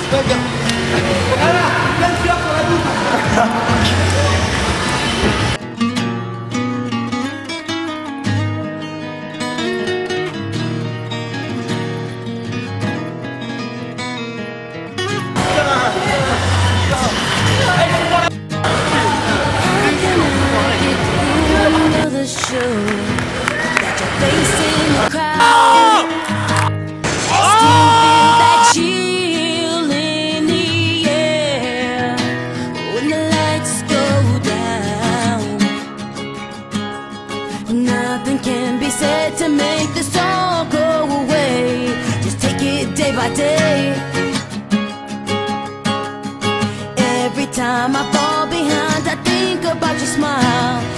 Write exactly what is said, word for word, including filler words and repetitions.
Voilà, plein de fleurs sur la bouche. Nothing can be said to make this all go away. Just take it day by day. Every time I fall behind, I think about your smile.